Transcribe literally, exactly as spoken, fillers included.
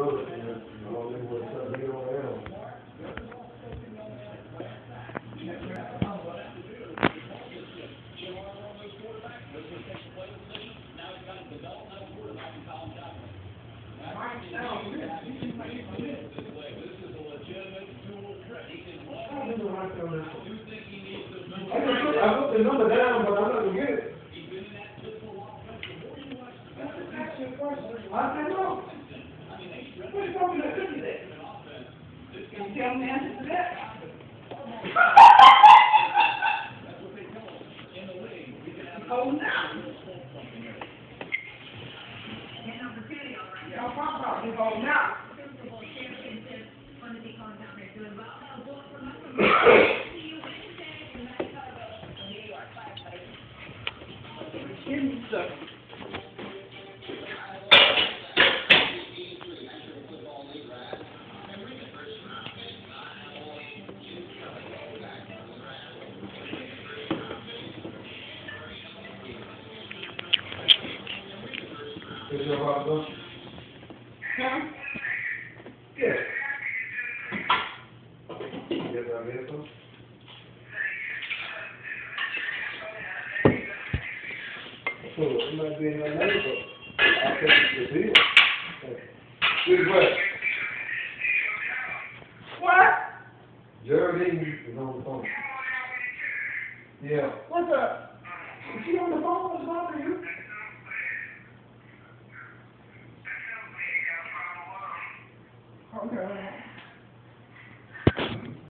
brother, and all them was something they don't have. I put the number down, but I'm not gonna get it. I said no. What's wrong with that cookie there? Can you tell me the answer to that? Oh, no. Y'all talk about this all now. Is your hot dog? Huh? Yes. Yes, I guess so. So, it might be in your neighbor. I'll take it to the bill. Which way? What? Geraldine is on the phone. Yeah. What's up? Is she on the phone?